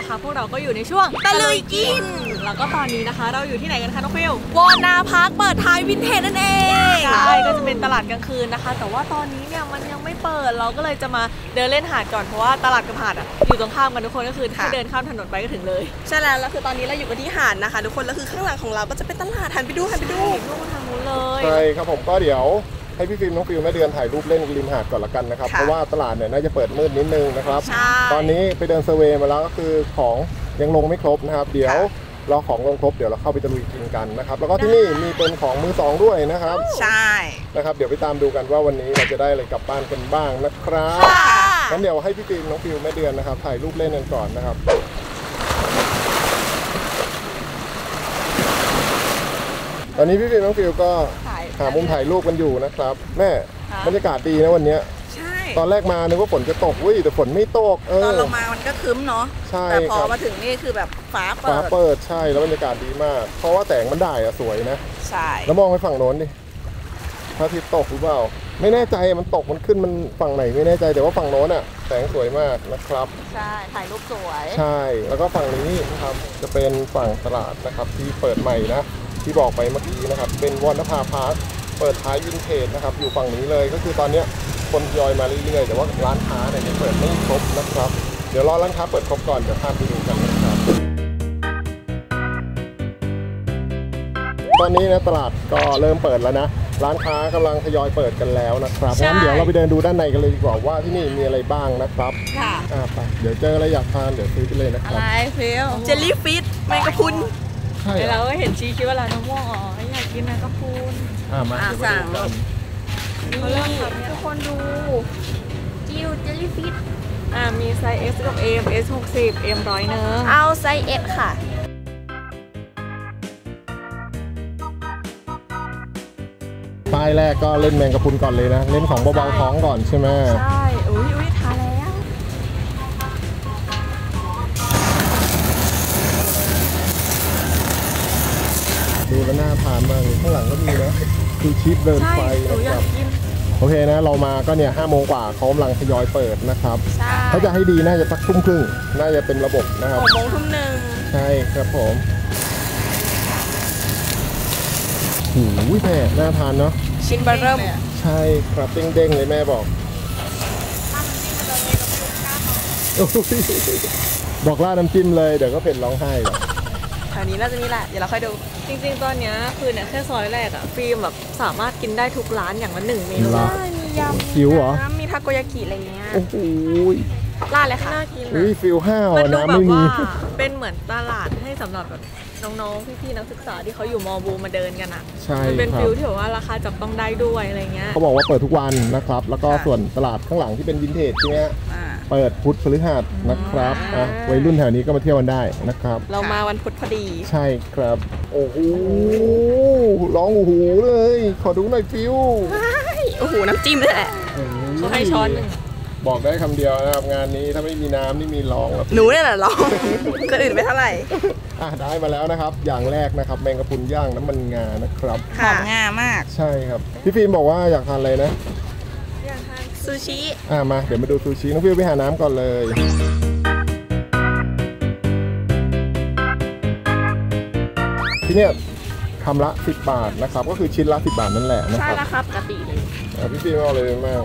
นะคะพวกเราก็อยู่ในช่วงตะลุยกินแล้วก็ตอนนี้นะคะเราอยู่ที่ไหนกันคะน้องฟิววอนาพาร์คเปิดท้ายวินเทจนั่นเองใช่ก็จะเป็นตลาดกลางคืนนะคะแต่ว่าตอนนี้เนี่ยมันยังไม่เปิดเราก็เลยจะมาเดินเล่นหาดก่อนเพราะว่าตลาดกับหาดอ่ะอยู่ตรงข้ามกันทุกคนก็คือถ้าเดินข้ามถนนไปก็ถึงเลยใช่แล้วคือตอนนี้เราอยู่กันที่หาดนะคะทุกคนแล้วคือข้างหลังของเราก็จะเป็นตลาดหันไปดูทางนู้นเลยใช่ครับผมก็เดี๋ยวให้พี่ฟิล์มน้องฟิวแม่เดือนถ่ายรูปเล่นริมหาดก่อนละกันนะครับเพราะว่าตลาดเนี่ยน่าจะเปิดมืดนิดนึงนะครับตอนนี้ไปเดินเซอร์เวย์มาแล้วก็คือของยังลงไม่ครบนะครับเดี๋ยวรอของลงครบเดี๋ยวเราเข้าไปตะลุยกินกันนะครับแล้วก็ที่นี่มีเป็นของมือสองด้วยนะครับใช่นะครับเดี๋ยวไปตามดูกันว่าวันนี้เราจะได้อะไรกลับบ้านกันบ้างนะครับงั้นเดี๋ยวให้พี่ฟิล์มน้องฟิวแม่เดือนนะครับถ่ายรูปเล่นกันก่อนนะครับตอนนี้พี่ฟิล์มน้องฟิวก็หามุมถ่ายรูปกันอยู่นะครับแม่บรรยากาศดีนะวันนี้ใช่ตอนแรกมานึกว่าฝนจะตกแต่ฝนไม่ตกตอนเรามามันก็คึ้มเนาะใช่แต่พอมาถึงนี่คือแบบฟ้าเปิดใช่แล้วบรรยากาศดีมากเพราะว่าแสงมันได้อะสวยนะใช่แล้วมองไปฝั่งโน้นดิพระอาทิตย์ตกหรือเปล่าไม่แน่ใจมันตกมันขึ้นมันฝั่งไหนไม่แน่ใจแต่ว่าฝั่งโน้นอะแสงสวยมากนะครับใช่ถ่ายรูปสวยใช่แล้วก็ฝั่งนี้นะครับจะเป็นฝั่งตลาดนะครับที่เปิดใหม่นะที่บอกไปเมื่อกี้นะครับเป็นวรรณภาพาร์คเปิดท้ายวินเทจนะครับอยู่ฝั่งนี้เลยก็คือตอนนี้คนทยอยมาเรื่อยๆแต่ว่าร้านค้าเนี่ยยังเปิดไม่ครบนะครับเดี๋ยวรอร้านค้าเปิดครบก่อนเดี๋ยวข้ามไปดูกันนะครับตอนนี้นะตลาดก็เริ่มเปิดแล้วนะร้านค้ากำลังทยอยเปิดกันแล้วนะครับงั้นเดี๋ยวเราไปเดินดูด้านในกันเลยดีกว่าว่าที่นี่มีอะไรบ้างนะครับค่ะไปเดี๋ยวเจออะไรอยากทานเดี๋ยวซื้อไปเลยนะครับอะไรฟิลเจลลี่ฟิชแมงกะพรุนเราก็เห็นชี้คิดว่าร้านน้ำม่วงอยากกินแมงกะพรุนมาสั่งนี่ทุกคนดูจิวเจลลี่ฟิชมีไซส์ S กับ M S 60 M 100 นึงเอาไซส์ S ค่ะป้ายแรกก็เล่นแมงกะพรุนก่อนเลยนะเล่นของเบาๆท้องก่อนใช่ไหมใช่อุ้ยทานแล้วดูแล้วน่าทานมากข้างหลังก็มีนะคือชีสเดินไฟนะครับโอเคนะเรามาก็เนี่ย5 โมงกว่าเขากำลังทยอยเปิดนะครับเขาจะให้ดีน่าจะสักทุ่มครึ่งน่าจะเป็นระบบนะครับ 6 โมงทุ่ม 1ใช่ครับผมหูยแม่น่าทานเนาะชิ้นเบอร์เริ่มใช่ครับเด้งๆเลยแม่บอกบอกล่าน้ำจิ้มเลยเดี๋ยวก็เป็นร้องไห้แถวนี้น่าจะมีแหละเดี๋ยวเราค่อยดูจริงๆตอนนี้คือเนี่ยแค่ซอยแรกอะฟิล์มแบบสามารถกินได้ทุกร้านอย่างละ1 เมนูได้มียำฟิวเหรอมีทาโกยากิอะไรเงี้ยโอ้โหร้านอะไรคะน่ากินนะฟิว5 มันดูแบบว่าเป็นเหมือนตลาดให้สำหรับแบบน้องๆพี่ๆนักศึกษาที่เขาอยู่มอบูมาเดินกันอ่ะใช่มันเป็นฟิลที่แบบว่าราคาจับต้องได้ด้วยอะไรเงี้ยเขาบอกว่าเปิดทุกวันนะครับแล้วก็ส่วนตลาดข้างหลังที่เป็นวินเทจใช่ไหมเปิดพุธพฤหัสนะครับวัยรุ่นแถวนี้ก็มาเที่ยวกันได้นะครับเรามาวันพุธพอดีใช่ครับโอ้โหร้องโอ้โหเลยขอดูหน่อยฟิวโอ้โหน้ำจิ้มเลยแหละเขาให้ช้อนนึงบอกได้คำเดียวนะครับงานนี้ถ้าไม่มีน้ำนี่มีร้องหนูเนี่ยแหละร้องคนอื่นไม่เท่าไหร่ได้มาแล้วนะครับอย่างแรกนะครับแมงกะพรุนย่างน้ำมันงานะครับหอมงามากใช่ครับพี่ฟิล์มบอกว่าอยากทานอะไรนะอยากทานซูชิมาเดี๋ยวมาดูซูชิน้องฟิล์มไปหาน้ำก่อนเลยที่เนี่ยคำละ10 บาทนะครับก็คือชิ้นละ10 บาทนั่นแหละนะครับใช่แล้วครับปกติเลยพี่ฟิล์มเอาเลยมาก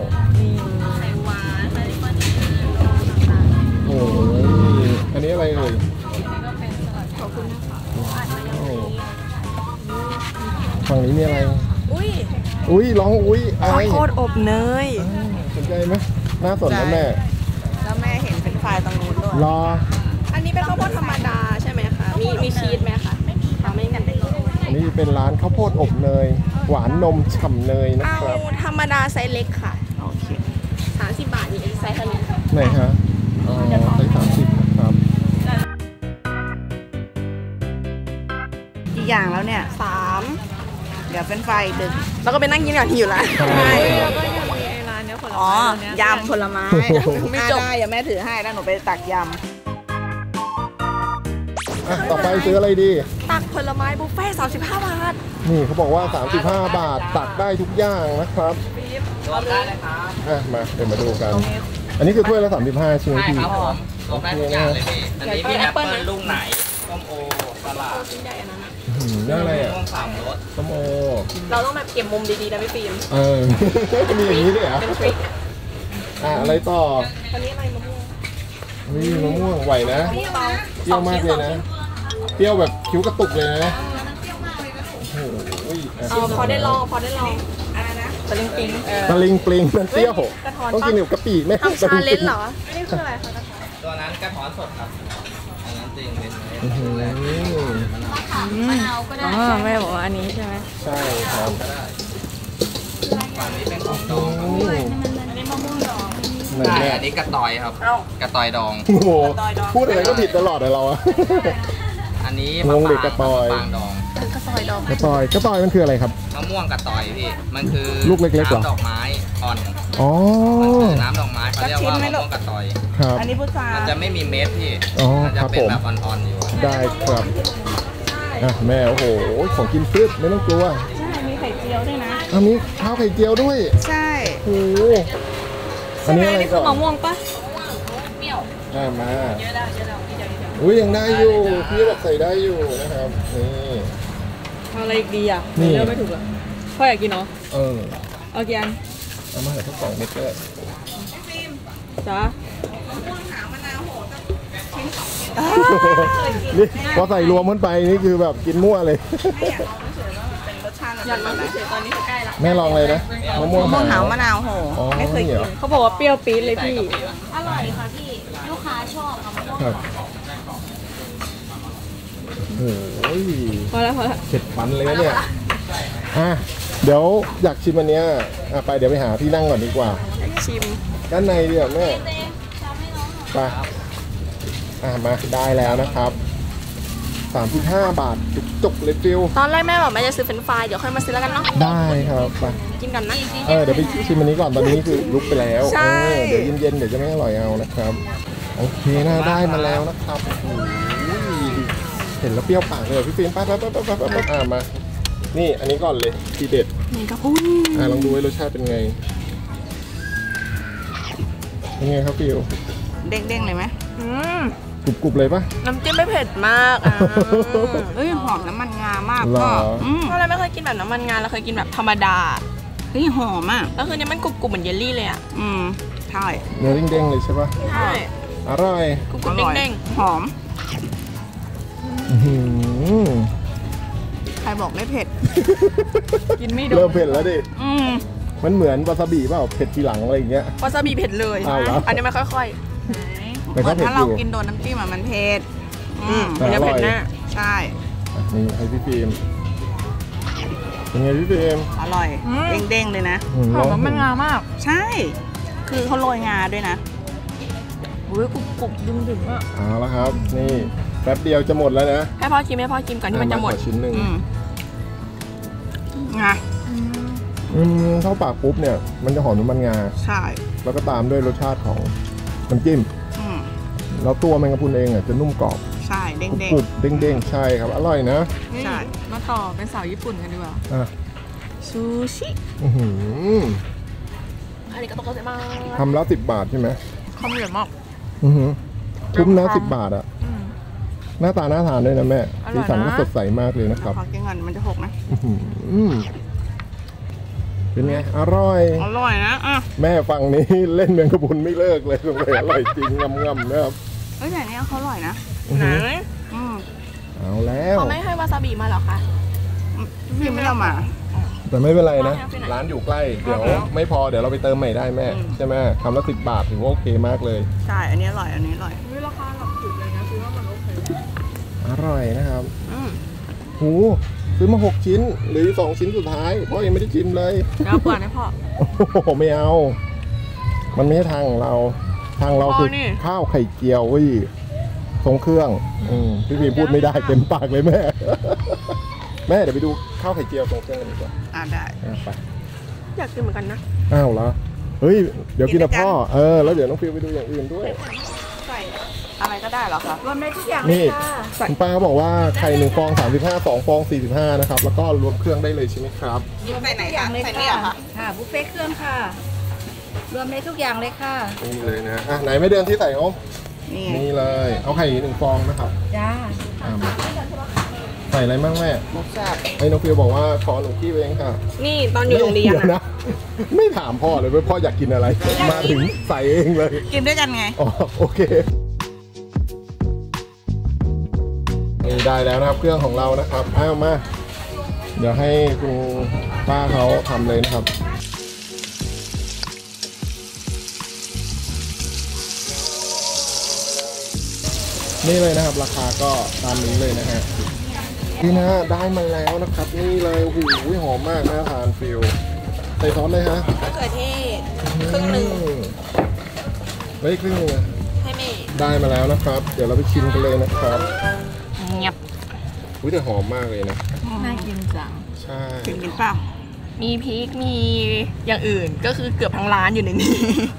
โอ้ยอันนี้อะไรเลยขอบคุณนะคะฝั่งนี้มีอะไรอุ้ยร้องอุ้ยข้าวโพดอบเนยสนใจไหมน่าสนนะแม่แล้วแม่เห็นเป็นไฟตรงนู้นด้วยรออันนี้เป็นข้าวโพดธรรมดาใช่ไหมคะมีชีสไหมคะไม่มีกันเลยอันนี้เป็นร้านข้าวโพดอบเนยหวานนมฉ่ำเนยนะครับเอาธรรมดาไซส์เล็กค่ะโอเค30 บาทนี่ไซส์เท่านี้ไหนคะไซส์30นะครับอีกอย่างแล้วเนี่ย3เดี๋ยวเป็นไฟดึกแล้วก็ไปนั่งกินก่อนหิวละใช่แล้วก็ยังมีไอ้ร้านเนี้ยผลไม้ยำผลไม้ไม่จบได้อย่าแม่ถือให้แล้วหนูไปตักยำต่อไปซื้ออะไรดีตักผลไม้บุฟเฟ่35 บาทนี่เขาบอกว่า35 บาทตักได้ทุกอย่างนะครับได้เลยครับมาเดี๋ยวมาดูกันอันนี้คือถ้วยละ35ใช่ไหมใช่พี่ครับผมรวมได้ทุกอย่างเลยพี่ อันนี้มีแอปเปิ้ลลูกไหนส้มโอสลัดนี่อะไรอ่ะม่วงสามรสส้มโอเราต้องแบบเก็บมุมดีๆนะพี่ฟิล์มมีอย่างนี้ด้วยเหรอเป็นทริคอะไรต่อตอนนี้อะไรมะม่วงนี่มะม่วงไหวนะเปรี้ยวเปรี้ยวมากเลยนะ เปรี้ยวแบบคิ้วกระตุกเลยนะโอ้โหอ่ะเอาพอได้ลองอะไรนะตะลิงปิงตะลิงปลิงมันเปรี้ยวกระท้อนต้องกินกับกะปิไหมทำชาเลนจ์เหรออันนี้คืออะไรคะกระท้อนตัวนั้นกระท้อนสดครับ อันนั้นจริงเป็นเม็ดอื้อหืออ๋อแม่บอกว่าอันนี้ใช่ไหมใช่ครับก็ได้ฝั่งนี้เป็นของดองครับไหนใช่แม่อันนี้กระตอยครับ กระตอยดองโอ้โหพูดอะไรก็ผิดตลอดเลยเราอะอันนี้งงเด็กกระตอยมะปรางดองกระซอยดองกระต่อยมันคืออะไรครับมะม่วงกระตอยพี่ มันคือลูกเล็กๆเหรอน้ำดอกไม้อ่อนอ๋อมันคือน้ำดอกไม้เขาเรียกว่ามะม่วงกระตอยครับอันนี้พุทรามันจะไม่มีเม็ดพี่อ๋อมัจะเป็นครับผมแบบอ่อนๆอยู่ได้ครับอ่ะแม่โอ้โหของกินพืชไม่ต้องกลัวใช่มีไข่เจียวด้วยนะอันนี้ข้าวไข่เจียวด้วยใช่โอ้โหอันนี้อะไรก่อนมะม่วงปะมาอุ้ยยังได้อยู่พี่บอกใส่ได้อยู่นะครับนี่เอาอะไรอีกดีอ่ะนี่เลือกไม่ถูกอ่ะพ่ออยากกินเนาะเออเอากี่อันเอามาเหลือทั้ง2 เม็ดก็ได้จ้านี่พอใส่รวมมันไปนี่คือแบบกินมั่วเลยอยากลองเฉยๆตอนนี้ใกล้ละแม่ลองเลยนะมะม่วงหาวมะนาวโหอ๋อไม่เคยนี่กิเหรอนเขาบอกว่าเปรี้ยวปี๊ดเลยพี่อร่อยค่ะพี่ ลูกค้าชอบค่ะมะม่วงครับโอ้ยพอแล้วพอแล้วเผ็ดฟันเลยนะเนี่ยอ่ะเดี๋ยวอยากชิมอันเนี้ยอ่ะไปเดี๋ยวไปหาที่นั่งก่อนดีกว่าชิมด้านในดีกว่าแม่เต้ทำให้น้องหน่อยไปมาได้แล้วนะครับ35 บาทจุกๆเลยฟิวตอนแรกแม่บอกแม่จะซื้อเฟรนช์ฟรายเดี๋ยวค่อยมาซื้อแล้วกันเนาะได้ครับไปกินกันนะเดี๋ยวไปชิมอันนี้ก่อนตอนนี้คือลุกไปแล้วใช่เดี๋ยวเย็นๆเดี๋ยวจะไม่อร่อยเอานะครับโอเคน่าได้มาแล้วนะครับโอ้ยเห็นแล้วเปรี้ยวปากเลยพี่ฟิล์มไปมานี่อันนี้ก่อนเลยทีเด็ดนี่กระพุ้นลองดูว่ารสชาติเป็นไงเป็นไงครับฟิวเด้งๆเลยไหมกรุบๆเลยปะน้ำจิ้มไม่เผ็ดมากเฮ้ยหอมน้ำมันงามากเหรอตอนแรกไม่เคยกินแบบน้ำมันงาเราเคยกินแบบธรรมดาเฮ้ยหอมอ่ะแล้วคือเนี้ยมันกรุบๆเหมือนเยลลี่เลยอ่ะใช่เนื้อเด้งๆเลยใช่ปะใช่อร่อยกรุบๆเด้งๆหอมอื้อหือใครบอกไม่เผ็ดกินไม่โดเริ่มนเผ็ดแล้วดิ มันเหมือนวาซาบิเปล่าเผ็ดทีหลังอะไรอย่างเงี้ยวาซาบิเผ็ดเลยเอาเหรออันนี้มันค่อยแต่ก็เผ็ดถ้าอเรายู่กินโดนน้ำจิ้มมันเผ็ดแต่มันอจะร่เผ็อดยแน่ใช่นี่ให้พี่ฟิล์มเป็นไงพี่ฟิล์มอร่อยเด้งๆเลยนะหอมมันงามากใช่ คือเขาโรยงาด้วยนะอุ้ยกรุบๆดึงๆอ่ะเอาละครับ นี่แป๊บเดียวจะหมดแล้วนะให้พ่อชิมก่อนที่มันจะหมดขอชิ้นหนึ่งงาเข้าปากปุ๊บเนี่ย มันจะหอมน้ำมันงาใช่แล้วก็ตามด้วยรสชาติของน้ำจิ้มอืมแล้วตัวแมงกะพรุนเองอ่ะจะนุ่มกรอบใช่เด้งกรุบๆเด้งๆ ใช่ครับ อร่อยนะๆใช่มาต่อเป็นสาวญี่ปุ่นกันดีกว่าอ่ะซูชิอื้อหืออันนี้ก็ต้องเข้าใจมากทำแล้ว10 บาทใช่ไหมคำใหญ่มากอื้อหือคุ้มนะ10 บาทอ่ะ หน้าตาน่าทานด้วยนะแม่อร่อยนะสีสันก็สดใสมากเลยนะครับขอกินก่อนมันจะหกนะอื้อหือเป็นไง อร่อยอร่อยนะอ่ะแม่ฟังนี้เล่นแมงกะพรุนไม่เลิกเลยสงสัยอร่อยจริงงำๆนะครับเฮ้ยแต่อันนี้เขาอร่อยนะอื้อหืออืมเอาแล้วเขาไม่ให้วาซาบิมาเหรอคะพี่ไม่เอามาแต่ไม่เป็นไรนะเอาไปไหนร้านอยู่ใกล้ เดี๋ยวเอาแล้วไม่พอเดี๋ยวเราไปเติมใหม่ได้แม่ ใช่ไหมคำละ10 บาทถือว่าโอเคมากเลยใช่ อันนี้อร่อย อันนี้อร่อยราคาหลักสิบเลยนะคือว่ามันโอเคอร่อยนะครับอืมหูซื้อมา6 ชิ้นหรือ2 ชิ้นสุดท้ายเพราะยังไม่ได้ชิมเลยแล้วเปิดให้พ่อโอ้โหไม่เอา มันไม่ใช่ทางของเรา ทางเราคือนี่ข้าวไข่เจียวเว้ยทรงเครื่องพี่พีพูดไม่ได้เต็มปากเลยแม่ แม่เดี๋ยวไปดูข้าวไข่เจียวทรงเครื่องกันดีกว่าได้ไปอยากกินเหมือนกันนะอ้าวเหรอเฮ้ยเดี๋ยวกินกับกินด้วยกันพ่อแล้วเดี๋ยวน้องฟิวไปดูอย่างอื่นด้วยใส่อะไรก็ได้เหรอคะรวมได้ทุกอย่างนี่คุณป้าเขาบอกว่าไข่1 ฟอง 35 2 ฟอง 45นะครับแล้วก็รวมเครื่องได้เลยใช่ไหมครับใส่ไหนคะใส่นี่เหรอคะค่ะ บุฟเฟ่ต์เครื่องค่ะรวมได้ทุกอย่างเลยค่ะนี่เลยนะอ่ะไหนไม่เดินที่ใส่อมนี่นี่เลยเอาไข่1 ฟองนะครับจ้ามาใส่อะไรบ้างแม่หมูสับไอ้น้องฟิวบอกว่าขอหนูกี้เองค่ะนี่ตอนอยู่โรงเรียนดี๋วอะนะ ไม่ถามพ่อเลยว่าพ่ออยากกินอะไร มาถึงใส่เองเลยกินด้วยกันไงอ๋อโอเคนี่ได้แล้วนะครับเครื่องของเรานะครับเอามา เดี๋ยวให้คุณป้าเขาทำเลยนะครับนี่เลยนะครับราคาก็ตามนี้เลยนะฮะนี่นะได้มาแล้วนะครับนี่เลยโอ้โหหอมมากนะทานฟิลใส่ซอสเลยฮะมะเขือเทศ ครึ่งหนึ่งไว้ครึ่งหนึงให้แม่ได้มาแล้วนะครับ เดี๋ยวเราไปชิมกันเลยนะครับเงียบอุ้ยแต่หอมมากเลยนะน่ากินจังใช่กินเปล่ามีพริกมีอย่างอื่นก็คือเกือบทั้งร้านอยู่ในนี้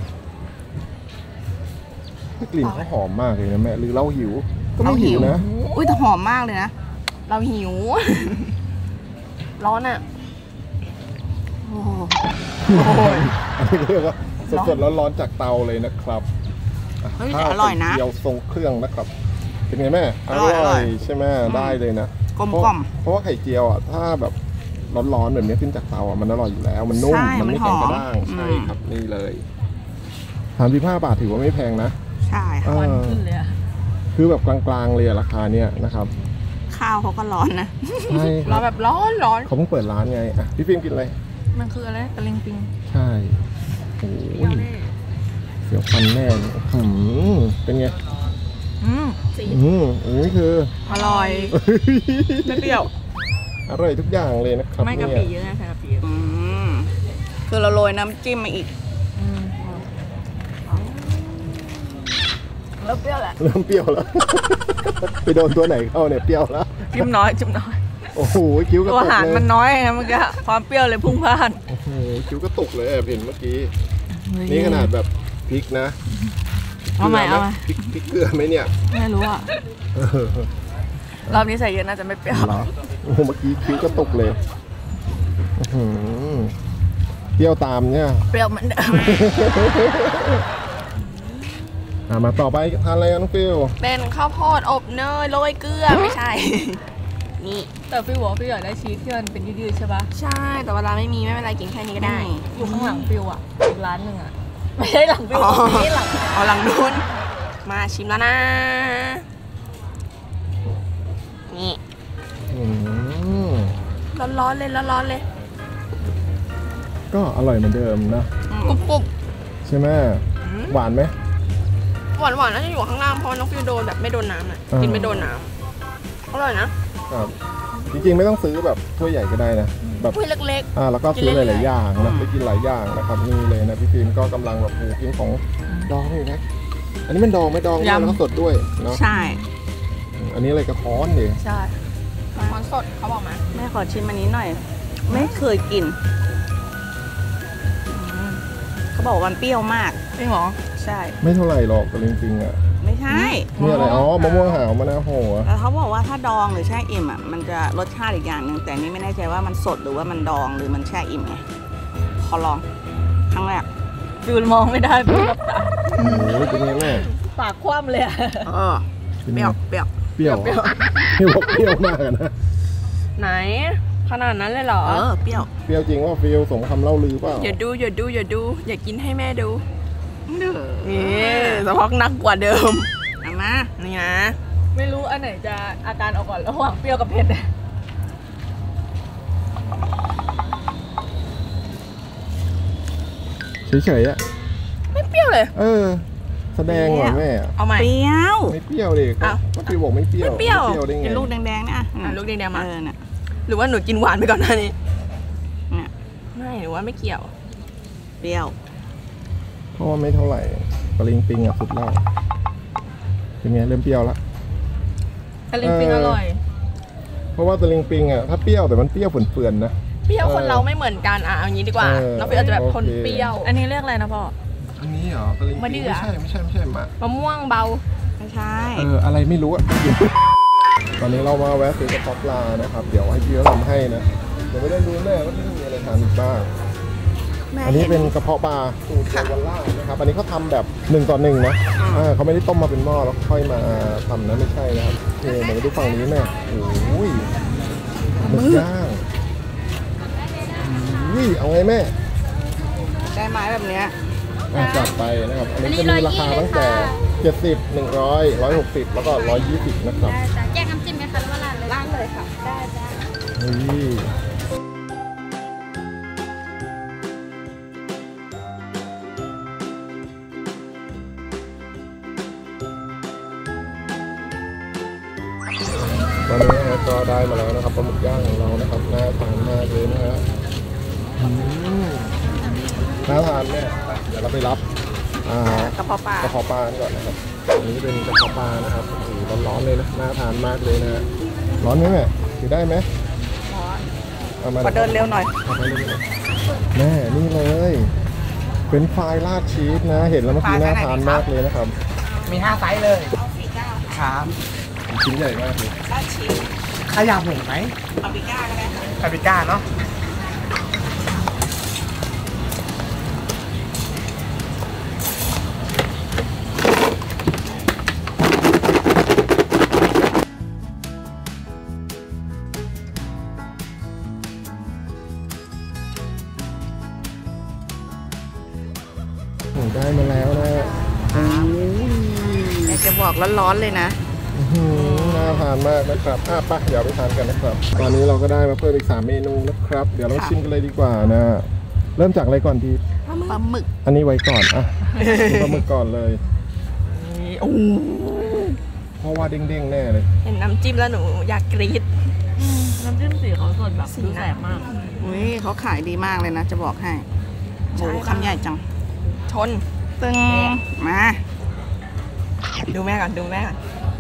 กลิ่นเขาหอมมากเลยนะแม่หรือเราหิวก็ไม่หิวนะอุ้ยแต่หอมมากเลยนะ เราหิว ร้อนอ่ะ โอ้โหอันนี้เรียกว่าสดๆร้อนๆจากเตาเลยนะครับเฮ้ยข้าวแต่อร่อยนะไข่เจียวทรงเครื่องนะครับเป็นไงแม่อร่อยใช่ไหมได้เลยนะกลมกล่อมเพราะว่าไข่เจียวอ่ะถ้าแบบร้อนๆแบบนี้ขึ้นจากเตาอ่ะมันอร่อยอยู่แล้ว มันนุ่มใช่มันไม่แข็งกระด้างมันหอมใช่ครับนี่เลย35 บาทถือว่าไม่แพงนะใช่เอค่ะอขึ้นเลยอะคือแบบกลางๆเลยอะราคาเนี้ยนะครับข้าวเขาก็ร้อนนะใช่คร้อรันบแบบร้อนร้อนเขาเพิ่งเปิดร้านไงอ่ะพี่ฟิล์มกินอะไรมันคืออะไรตะลิงปิงใช่โอ้ยเสียวฟันแน่เลยเป็นไง อันนี้คืออร่อยไม่เปรี้ยวอร่อยทุกอย่างเลยนะครับไม่กะเนี่ปิยเยอะนะใช่กะปิเยอะคือเราโรยน้ำจิ้มมาอีกแล้วเปรี้ยวแหละเริ่มเปรี้ยวแล้ว ไปโดนตัวไหนเข้าเนี่ยเปรี้ยวแล้วจิ้มน้อยจิ้มน้อยโอ้โหคิ้วกระตัวตุอาก หารเลยมันน้อยนะเมื่อกี้ความเปรี้ยวเลยพุ่งพล่านโอ้โหคิ้วกระตุกเลยแอบเห็นเมื่อกี้ นี่ขนาดแบบพริกนะเอาใหม่กลืเอาใหม่พริกเกลือไหมเนี่ยไม่รู้อ่ะเออรอบนี้ใส่เยอะน่าจะไม่เปรี้ยวเหรอโอ้โหเมื่อกี้คิ้วกระตุกเลยอื้อหือเปรี้ยวตามเนี่ยเปรี้ยวเหมือนเดิมมาต่อไปทานอะไรกันน้องฟิลเป็นข้าวโพดอบเนยโรยเกลือไม่ใช่ นี่แต่ฟิวบอกว่าฟิวอยากได้ชีสที่มันเป็นยืดๆใช่ปะใช่ แต่เวลาไม่มีไม่เป็นไรกินแค่นี้ก็ได้อยู่ข้างหลังฟิวอ่ะอีกร้านหนึ่งอ่ะไม่ใช่หลังฟิวอ๋อนี่หลังเอาหลังนู้นมาชิมแล้วนะ นี่อืมร้อนๆเลยร้อนๆเลยก็อร่อยเหมือนเดิมนะกรุบใช่ไหมหวานไหมๆหวานๆน่าจะอยู่ข้างล่างเพราะน้องฟิวโดนแบบไม่โดนน้ำอ่ะอ่ากิกินไม่โดนน้ำอร่อยนะครับจริงๆไม่ต้องซื้อแบบถ้วยใหญ่ก็ได้นะแบบถ้วยเล็กแล้วก็ซื้อหลายๆอย่างนะไปกินหลายอย่างนะครับนี่เลยนะพี่ฟิล์มก็กำลังแบบกินของดองอยู่นะอันนี้มันดองไม่ดองด้วยแล้วก็สดด้วยเนาะๆ ใช่อันนี้อะไรกระท้อนดิใช่มันสดเขาบอกมาแม่ขอชิมอันนี้หน่อย ไม่เคยกินเขาบอกว่ามันเปรี้ยวมากจริงเหรอใช่ไม่เท่าไหร่หรอกแต่จริงๆอ่ะไม่ใช่นี่อะไรอ๋อมะม่วงหาวมะนาวโหอะแล้วเขาบอกว่าถ้าดองหรือแช่อิ่มอ่ะมันจะรสชาติอีกอย่างหนึ่งแต่นี่ไม่แน่ใจว่ามันสดหรือว่ามันดองหรือมันแช่อิ่มไงขอลองครั้งแรกฟิวมองไม่ได้ฟิวรับตาโอ้โหเป็นไงแม่ปากคว่ำเลยอะเป็นเปไงรี้ยวเปรี้ยวเปรี้ยวพี่บอกเปรี้ยวมากอะนะไหน ขนาดนั้นเลยเหรอเปรี้ยวเปรี้ยวจริงว่าฟิลสมคำเล่าลือเปล่าอย่าดูอย่าดูอย่าดู อย่ากินให้แม่ดูนี่สะพอกหนักกว่าเดิมเอามานี่นะไม่รู้อันไหนจะอาการออกก่อนระหว่างเปรี้ยวกับเผ็ดอะเฉยๆอ่ะไม่เปรี้ยวเลยแสดงว่าแม่อะเอาใหม่เปรี้ยวไม่เปรี้ยวดิก็อ้าวก็ฟิลบอกไม่เปรี้ยวไม่เปรี้ยวได้ไงเป็นลูกแดงๆนะลูกแดงๆมาน่ะหรือว่าหนูกินหวานไปก่อนหน้านี้เนี่ยไม่หรือว่าไม่เกี่ยวเปรี้ยวเพราะว่าไม่เท่าไหร่ปริงปิงอ่ะสุดแล้วเป็นไงเริ่มเปรี้ยวละตะลิงปิงอร่อยเพราะว่าตะลิงปิงอ่ะถ้าเปรี้ยวแต่มันเปรี้ยวเฟื่อนๆนะเปรี้ยวคนเราไม่เหมือนกันอ่ะเอางี้ดีกว่า น้องฟิวอาจจะแบบทนเปรี้ยวอันนี้เรียกอะไรนะพ่ออันนี้เหรอตะลิงปิงมะเดื่อไม่ใช่มะมะม่วงเบาไม่ใช่อะไรไม่รู้อ่ะ ตอนนี้เรามาแวะซื้อกระเพาะปลานะครับ เดี๋ยวให้พี่เขาทำให้นะเดี๋ยวไปเดินดูแม่ว่าที่นี่มีอะไรทานอีกบ้างอันนี้เป็นกระเพาะปลาสูตรเยาวราชนะครับ อันนี้เขาทำแบบ1 ต่อ 1นะเขาไม่ได้ต้มมาเป็นหม้อแล้วค่อยมาทำนะไม่ใช่นะครับโอเคเดี๋ยวมาดูฝั่งนี้แม่โอ้ยหมึกย่างเอาไงแม่ได้ไม้แบบเนี้ยจัดไปนะครับ อันนี้จะมีราคาตั้งแต่70 100 160แล้วก็120นะครับแยกน้ำจิ้มไหมคะหรือว่าร้านเลยล้างเลยค่ะได้จ้ะนี่ตอนนี้นะก็ได้มาแล้วนะครับปลาหมึกย่างของเรานะครับน่าทานมากเลยนะฮะน่าทานเนี่ยเดี๋ยวเราไปรับกระเพาะปลากระเพาะปลาก่อนนะครับอันนี้เป็นกระเพาะปลานะครับโอ้โหร้อนๆเลยนะน่าทานมากเลยนะฮะร้อนไหมแม่ถือได้ไหมร้อนมาขอเดินเร็วหน่อยแม่นี่เลยเป็นไฟราดชีสนะเห็นแล้วเมื่อกี้น่าทานมากเลยนะครับมี5ไซส์เลยครับชิ้นใหญ่มากเลยราดชีสขยำหมูไหมปาปริก้าก็ได้ค่ะปาปริก้าเนาะได้มาแล้วนะอยากจะบอกร้อนๆเลยนะน่าทานมากนะครับไปเดี๋ยวไปทานกันนะครับ ตอนนี้เราก็ได้มาเพิ่มอีก3 เมนูนะครับ เดี๋ยวเราชิมกันเลยดีกว่านะ เริ่มจากอะไรก่อนดีปลาหมึกอันนี้ไว้ก่อนปลาหมึกก่อนเลยเพราะว่าเด้งๆแน่เลยเห็นน้ำจิ้มแล้วหนูอยากกรี๊ดน้ำจิ้มสีเขาสดแบบดูแสบมากอุ้ยเขาขายดีมากเลยนะ จะบอกให้โอ้คำใหญ่จังชนตึงมาดูแม่ก่อนดูแม่ก่อน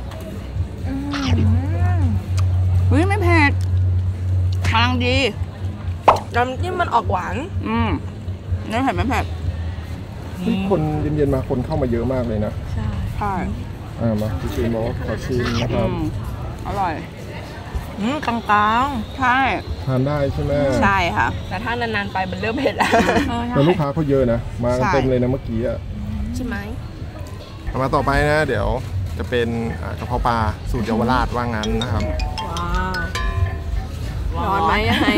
อุ้ยไม่เผ็ดกำลังดีน้ำจิ้มมันออกหวานไม่เผ็ดไม่เผ็ดคนเย็นๆมาคนเข้ามาเยอะมากเลยนะใช่มาพี่ชิมบอกขอชิมนะครับอร่อยกลางๆใช่ทานได้ใช่ไหมใช่ค่ะแต่ถ้านานๆไปมันเริ่มเผ็ดแล้วแต่ลูกค้าเขาเยอะนะ มากันเต็มเลยนะเมื่อกี้อะใช่ไหมมาต่อไปนะเดี๋ยวจะเป็นกระเพาะปลาสูตรเยาวราชว่างั้นนะครับร้อนไหมยังไง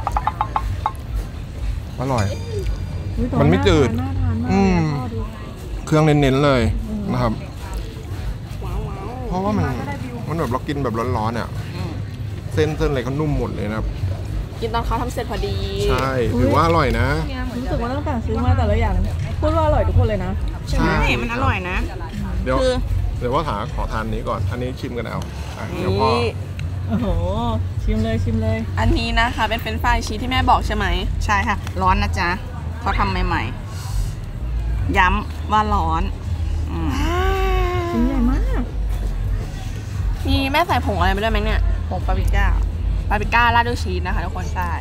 อร่อย มันไม่จืดเครื่องเน้นๆเลยนะครับเพราะว่ามันแบบเรากินแบบร้อนๆอ่ะเส้นอะไรเขานุ่มหมดเลยนะครับกินตอนเขาทำเสร็จพอดีใช่ถือว่าอร่อยนะรู้สึกว่าตั้งแต่ซื้อมาแต่ละอย่างพูดว่าอร่อยทุกคนเลยนะใช่มันอร่อยนะเดี๋ยวคือเดี๋ยวว่าขอทานนี้ก่อนอันนี้ชิมกันเอาเดี๋ยวพ่อโอ้โหชิมเลยชิมเลยอันนี้นะคะเป็นเฟรนช์ฟรายชีสที่แม่บอกใช่ไหมใช่ค่ะ ร้อนนะจ๊ะเขาทำใหม่ๆย้ำว่าร้อนชิ้นใหญ่มากมีแม่ใส่ผงอะไรไปด้วยไหมเนี่ยผงปาปริก้าปาปริก้าราดด้วยชีสนะคะทุกคนใช่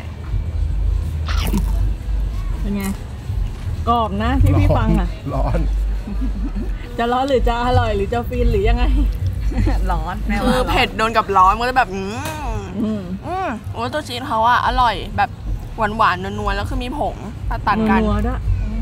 เป็นไงกรอบนะที่พี่ฟังอ่ะร้อนจะร้อนหรือจะอร่อยหรือจะฟินหรือยังไงร้อนแม่คืว่าอเผ็ดโดนกับร้อนมันก็จะแบบโอ้ตัวชีสเขาอะอร่อยแบบหวานๆนัวๆแล้วคือมีผงตัดกันนัวๆด้วย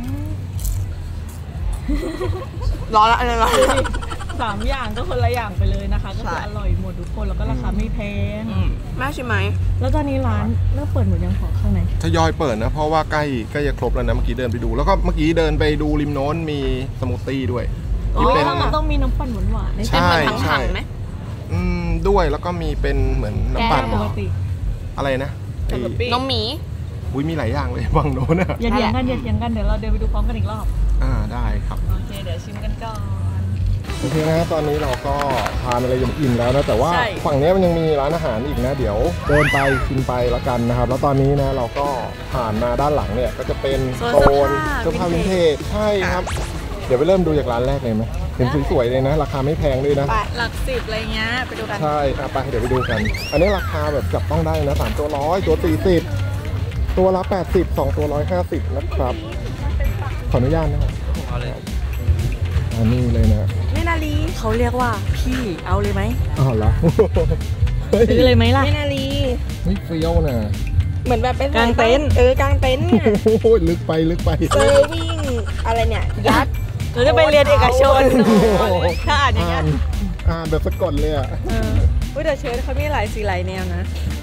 ร้อนละอะไรร้อน 3 อย่างก็คนละอย่างไปเลยนะคะ ก็คืออร่อยหมดทุกคนแล้วก็ราคาไม่แพงแม่ชิมไหมแล้วตอนนี้ร้านเริ่มเปิดหมดยังของข้างในทยอยเปิดนะเพราะว่าใกล้จะครบแล้วนะเมื่อกี้เดินไปดู แล้วก็เมื่อกี้เดินไปดูริมโน้นมีสมูทตี้ด้วยอ๋ที่เป็นอมันต้องมีน้ำปั่นหวานๆในใช่เป็นเหมือนถังๆไหมด้วยแล้วก็มีเป็นเหมือนน้ำปั่นปกติอะไรนะไอ้นมหมีอุ้ยมีหลายอย่างเลยฝั่งโน้นอะอย่าเถียงกันอย่าเถียงกันเดี๋ยวเราเดินไปดูพร้อมกันอีกรอบได้ครับโอเคเดี๋ยวชิมกันก่อนโอเคนะตอนนี้เราก็ทานอะไรยังอิ่มแล้วนะแต่ว่าฝั่งนี้มันยังมีร้านอาหารอีกนะเดี๋ยวเดินไปกินไปละกันนะครับแล้วตอนนี้นะเราก็ผ่านมาด้านหลังเนี่ยก็จะเป็นโซนเสื้อผ้าวินเทจใช่ครับเดี๋ยวไปเริ่มดูจากร้านแรกเลยไหมเห็นสวยๆเลยนะราคาไม่แพงด้วยนะหลัก10อะไรเงี้ยไปดูกันใช่ไปเดี๋ยวไปดูกัน อันนี้ราคาแบบจับต้องได้นะ3 ตัว 100ตัว40ตัวละ80 2 ตัว150นะครับขออนุญาตนะครับอันนี้เลยนะเมนาลีเขาเรียกว่าพี่เอาเลยไหมอ้าวเหรอซื้อเลยไหมล่ะเมนาลีเฮ้ยเฟี้ยวนะเหมือนแบบเป็นกางเต็นท์กางเต็นท์เนี่ยโอ้โหลึกไปเซอร์วิ่งอะไรเนี่ยยัดหรือจะไปเรียนเอกชนถ้าอ่านอย่างเงี้ยอ่านแบบสะกดเลยอ่ะอุ้ยแต่เชิ้ตเขามีหลายสีหลายแนวนะ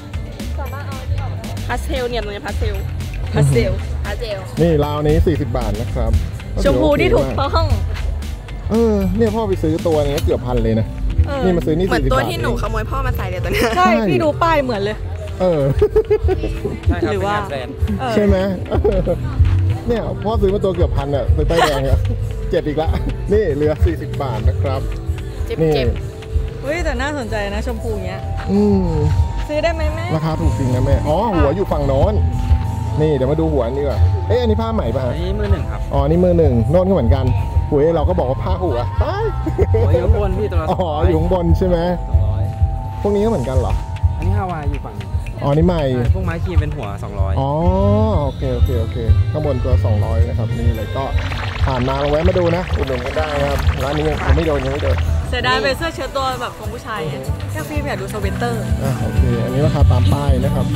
พาสเทลเนี่ยมันจะพาสเทลพาสเทลพาสเทลนี่ราวนี้40 บาทนะครับชมพูที่ถูกต้องเนี่ยพ่อไปซื้อตัวนี้เกือบ1,000เลยนะ นี่มาซื้อนี่40 เหมือนตัวบาทที่หนูขโมยพ่อมาใส่เลยตัวเนี้ยใช่พี่ดูป้ายเหมือนเลยใช่ครับหรือว่าเป็นงานแบรนด์ใช่ไหมเนี่ยพ่อซื้อมาตัวเกือบ1,000อ่ะซื้อป้ายแดงอ่ะเจ็บอีกละนี่เหลือ40 บาทนะครับเจ็บนี่เจ็บเฮ้ยแต่น่าสนใจนะชมพูเงี้ยอืมซื้อได้ไหมแม่ราคาถูกจริงนะแม่อ๋อหัวอยู่ฝั่งโน้นนี่เดี๋ยวมาดูหัวนี่ดีกว่าอันนี้ผ้าไหมป่ะอัฮะนนี้มือหนึ่งครับอ๋อนี่มือหนึ่งโน่นก็เหมือนกันปุ๋ยเราก็บอกว่าผ้าหัวไปโอ้ยอยู่ข้างบนพี่ตัวละอ๋ออยู่ข้างบนใช่ไหม 200 พวกนี้ก็เหมือนกันเหรออันนี้ฮาวายอยู่ฝั่งอ๋อนี่ใหม่ใช่พวกไม้ครีมเป็นหัว 200 อ๋อโอเคข้างบนตัว200นะครับนี่เลยก็ผ่านมาลองแวะมาดูนะอุดหนุนกันได้นะครับร้านนี้ยังไม่โดนเสียดายเป็นเสื้อเชิ้ตตัวแบบของผู้ชายไงแค่พี่อยากดูสเวนเตอร์โอเคอันนี้ราคาตามป้ายนะครับ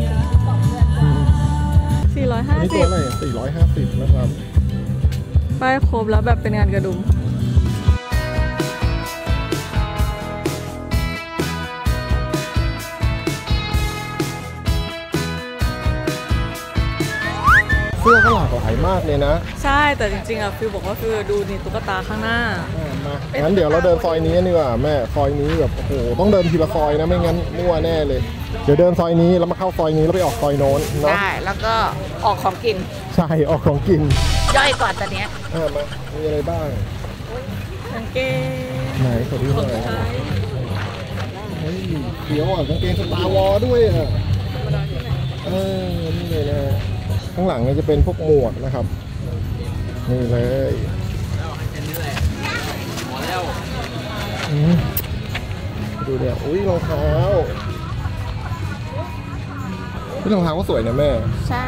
อันนี้ตัวอะไร 450 450นะครับป้ายครบแล้วแบบเป็นงานกระดุมเสื้อก็หลากหลายมากเลยนะใช่แต่จริงๆอ่ะฟิวบอกว่าฟิวดูนี่ตุ๊กตาข้างหน้ามางั้นเดี๋ยวเราเดินซอยนี้กันดีกว่าแม่ซอยนี้แบบโอ้โหต้องเดินทีละซอยนะไม่งั้นมั่วแน่เลยเดี๋ยวเดินซอยนี้แล้วมาเข้าซอยนี้แล้วไปออกซอยโน้นเนาะได้แล้วก็ออกของกินใช่ออกของกินย่อยก่อนตอนเนี้ยมามีอะไรบ้างกางเกงไหนขอดูหน่อยเฮ้ยเดี๋ยวอ่ะกางเกงสตาร์วอร์ด้วยอ่ะนี่เลยนะข้างหลังเนี่ยจะเป็นพวกหมวกนะครับนี่เลยดูเดี๋ยวอุ้ยรองเท้ารองเท้าก็สวยนะแม่ใช่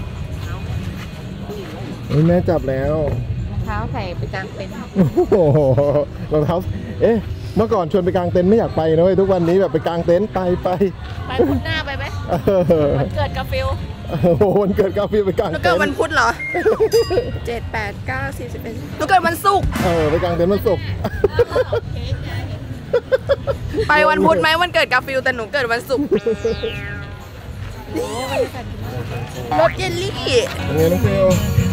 อุ้ยแม่จับแล้วเท้าใส่ไปกลางเต็นท์โอ้โหรองเท้าเมื่อก่อนชวนไปกางเต็นท์ไม่อยากไปนะเว้ยทุกวันนี้แบบไปกางเต็นท์ไปไปพุธหน้าไปไหมวันเกิดกาฟิลโอ้โหวันเกิดกาฟิลไปกางหนูเต็เกิดนวันท์พุธเหรอ 7 8 9 10 11หนูเกิดวันศุกร์ไปกางเต็นท์วันศุกร์ไปวันพุธไหมวันเกิดกาฟิลแต่หนูเกิดวันศุกร์รสเยลลี่เป็นไงน้องฟิล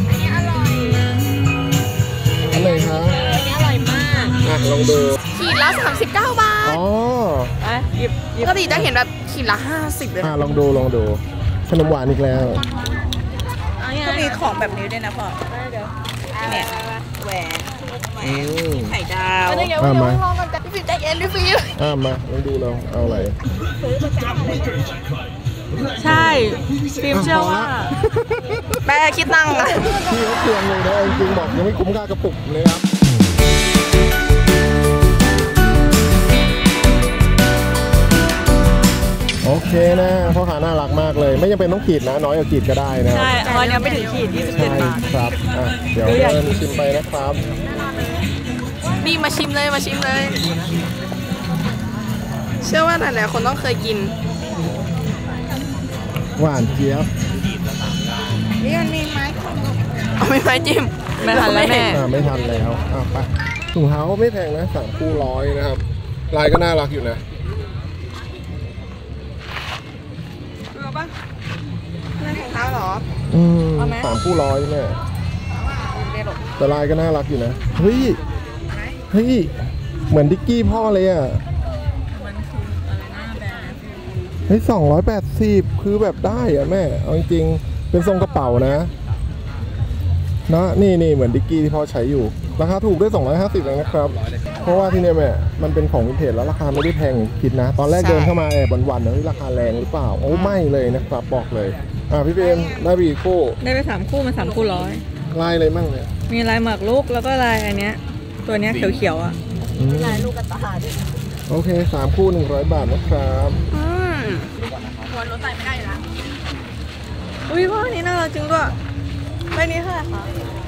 อันไหนคะอันนี้อร่อยมากลองดูขีดละ39 บาทอ๋อไปหยิบปกติจะเห็นแบบขีดละ50เลยนะลองดูขนมหวานอีกแล้วก็มีของแบบนี้ด้วยนะพ่อเนี่ยแหวนอืมไข่ดาวเดี๋ยวมาลองกันแต่พี่ฟิวใจเย็นพี่ฟิวมาลองดูเราเอาอะไรใช่ฟิล์มเชื่อว่าแม่คิดตังค์อะพี่เขาเคืองเลยนะจริงๆบอกยังไม่คุ้มค่ากระปุกเลยครับโอเคนะพ่อค้าน่ารักมากเลย ไม่จำเป็นต้องขีดนะน้อยกว่าขีดก็ได้นะครับใช่เพราะอันเนี้ยไม่ถึงขีดใช่ 27 บาทครับเดี๋ยวเดินชิมไปนะครับนี่มาชิมเลยมาชิมเลย เชื่อว่าหลายๆคนต้องเคยกินหวานเจี๊ยบนี่มันมีไม้ของเอาไม่ไม้จิ้มไม่ทันแล้วแม่ไม่ทันแล้วไปถุงเท้าไม่แพงนะ3 คู่100นะครับลายก็น่ารักอยู่นะนั่นของเท้าเหรอ 3 คู่100ใช่ไหมแต่ลายก็น่ารักอยู่นะเฮ้ยเหมือนดิกกี้พ่อเลยอ่ะเฮ้ย280คือแบบได้อ่ะแม่เอาจริงๆเป็นทรงกระเป๋านะนี่เหมือนดิกกี้ที่พ่อใช้อยู่ราคาถูกได้250เลยนะครับเพราะว่าที่เนี่ยแม่มันเป็นของวินเทจแล้วราคาไม่ได้แพงอย่างที่คิดนะ ตอนแรกเดินเข้ามาแอบหวั่นๆนะราคาแรงหรือเปล่าโอ้ไม่เลยนะครับบอกเลยพี่เบมได้ไปกี่คู่ได้ไป3 คู่มัน3 คู่ร้อยลายอะไรมั่งเนี่ยมีลายหมากรุกแล้วก็ลายอันเนี้ยตัวเนี้ยเขียวๆอ่ะลายลูกกระตาด้วยโอเค3 คู่100 บาทนะครับควรลดใจไม่ได้อยู่แล้วอุ้ยพ่ออันนี้น่ารักจริงด้วยใบนี้เท่าไหร่คะ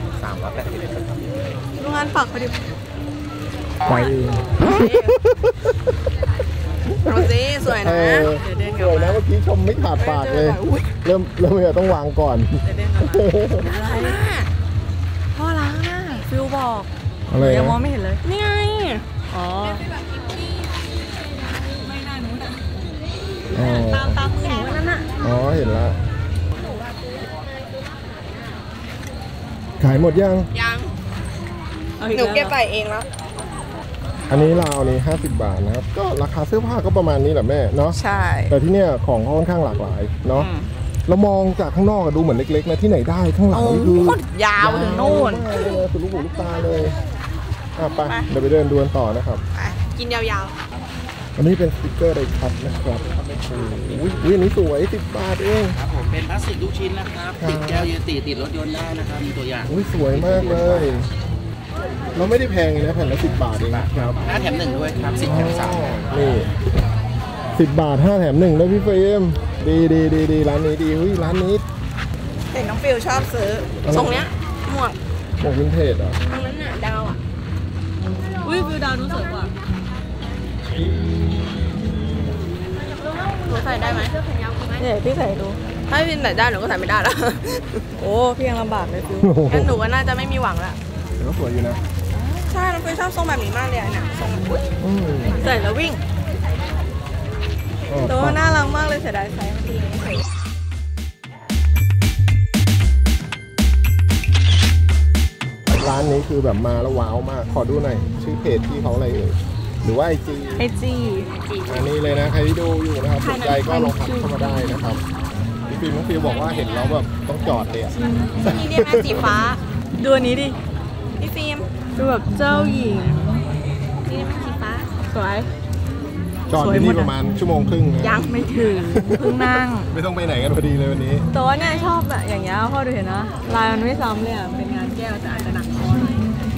380 โรงงานฝากพอดีไปดูสิสวยนะสวยนะเมื่อกี้ชมไม่ขาดปากเลย เริ่มต้องวางก่อนอะไรพ่อล้างหน้าฟิวบอกอะไรยังมองนะไม่เห็นเลยนี่ไงอ๋ออ๋อตามมือหนูนั่นน่ะอ๋อเห็นละขายหมดยังยังอาอีหนูแล้วเก็บใส่เองแล้วอันนี้ราวนี้50 บาทนะครับก็ราคาเสื้อผ้าก็ประมาณนี้แหละแม่เนาะใช่แต่ที่เนี่ยของเขาค่อนข้างหลากหลายเนาะเรามองจากข้างนอกดูเหมือนเล็กๆนะที่ไหนได้ข้างหลังนี่คือยาวถึงนู่นมากเลยสุดลูกหูลูกตาเลยไปเดี๋ยวไปเดินดูกันต่อนะครับไปกินยาวอันนี้เป็นสติกเกอร์ไดคัทนะครับอุ้ยอันนี้สวย10 บาทเองครับผมเป็นพลาสติกทุกชิ้นนะครับติดแก้วเยติติดรถยนต์ได้นะครับมีตัวอย่างอุ้ยสวยมากเลย เราไม่ได้แพงเลยนะแผ่นละ10 บาทเองครับ 5 แถม 1 ด้วยครับ10 แถม 3 นี่10 บาท5 แถม 1ด้วยพี่เฟรมดีร้านนี้ดีอุ้ยร้านนี้เห็นน้องฟิลชอบซื้อทรงเนี้ยหมวกหมวกวินเทจอ่ะตรงนั้นน่ะดาวอ่ะอุ้ยฟิวดาวนู้นสวยกว่าหนูใส่ได้ไหมเนี่ยพี่ใส่ดูถ้าพี่ใส่ได้หนูก็ใส่ไม่ได้แล้วโอ้พี่ยังลำบากเลยฟิวงั้นหนูก็น่าจะไม่มีหวังละแต่ก็สวยอยู่นะใช่น้องฟิลชอบทรงแบบนี้มากเลยอะเนี่ยทรงแบบอุ๊ยอืมใส่แล้ววิ่ง แต่ว่าน่ารักมากเลยเสียดายไซส์มันดีร้านนี้คือแบบมาแล้วว้าวมาก ขอดูหน่อย ชื่อเพจที่เขาอะไรเอ่ยหรือว่าไอจีไอจีอันนี้เลยนะ ใครที่ดูอยู่นะครับสนใจก็ลองทักเข้ามาได้นะครับพี่ฟิล์มน้องฟิลบอกว่าเห็นแล้วแบบต้องจอดเลยอ่ะนี่เรียกแม่สีฟ้าดูอันนี้ดิพี่ฟิล์มดูแบบเจ้าหญิงนี่เรียกแม่สีฟ้าสวยจอดที่นี่ประมาณ1 ชั่วโมงครึ่งนะยังไม่ถึงเพิ่งนั่งไม่ต้องไปไหนกันพอดีเลยวันนี้แต่ว่าเนี่ยชอบแบบอย่างเงี้ยพ่อดูเห็นนะลายมันไม่ซ้ำเลยอ่ะ เป็นงานแก้วแต่อาจจะหนักคอหน่อย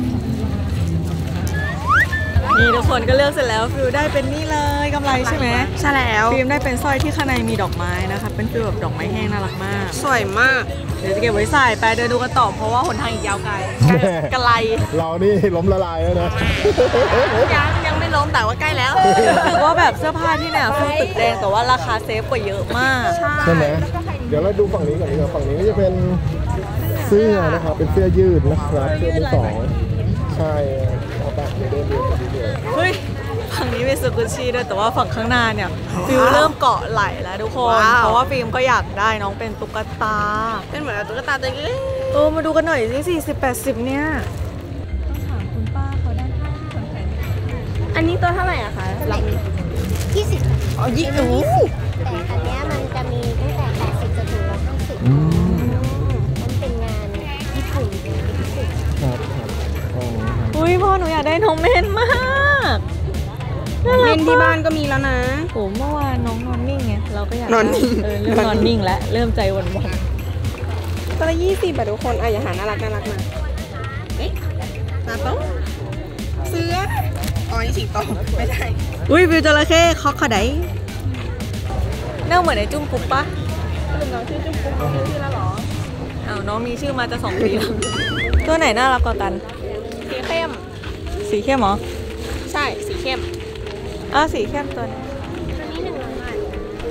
นี่ทุกคนก็เลือกเสร็จแล้วฟิลได้เป็นนี่เลยกำไรใช่ไหมใช่แล้วฟิล์มได้เป็นสร้อยที่ข้างในมีดอกไม้นะคะเป็นฟิลแบบดอกไม้แห้งน่ารักมากสวยมากเดี๋ยวจะเก็บไว้ใส่ไปเดินดูกันต่อเพราะว่าหนทางอีกยาวไกลไกลเรานี่ล้มละลายแล้วนะยังไม่ล้มแต่ว่าใกล้แล้วรู้สึกว่าแบบเสื้อผ้าที่เนี่ยฟิลตึกแดงแต่ว่าราคาเซฟกว่าเยอะมากใช่ไหมเดี๋ยวเราดูฝั่งนี้ก่อนดีกว่าฝั่งนี้ก็จะเป็นเสื้อนะครับ เป็นเสื้อยืดนะครับเสื้อมือสองใช่เอาไปเดี๋ยวเดินดูกันดีๆเฮ้ยฝั่งนี้เป็นสกุชชี่ด้วยแต่ว่าฝั่งข้างหน้าเนี่ยฟิลเริ่มเกาะไหล่แล้วทุกคนว้าวเพราะว่าฟิล์มก็อยากได้น้องเป็นตุ๊กตาเป็นเหมือนตุ๊กตาตัวเล็กมาดูกันหน่อยสิ40-80เนี่ยต้องถามคุณป้าเขาด้านข้างที่คนแขนอันนี้ตัวเท่าไหร่อะคะ 20 อ๋อยี่สิบแต่อันเนี้ยมันจะมีตั้งแต่ 80 จนถึง 150 อืมมันเป็นงานญี่ปุ่นเป็นญี่ปุ่นครับอ๋อครับอุ้ยพ่อหนูอยากได้น้องเมนมากน่ารัเล่กนที่บ้านก็มีแล้วนะโหเมื่อวานน้องนอนนิ่งไงเราก็อยากนอนนิ่งเริ่มนอนนิ่งแล้วเริ่มใจหวั่นตัวละ20บาททุกคนอ่ะอย่าหาน่ารักมาเอ๊ะนาโต้เสืออ๋อนี่สิงโตไม่ใช่ๆอุ้ยวิวจระเข้คอกขาไดน่าเหมือนไอ้จุ้มปุ๊บปะสรุปน้องชื่อจุ๊บปุ๊บน้องมีชื่อแล้วเหรออ้าวน้องมีชื่อมาจะ2 ปีแล้ว ตัวไหนน่ารักกว่ากันสีเข้มสีเข้มเหรอใช่สีเข้มสีเข้มตัวนี้ตัวนี้100 บาท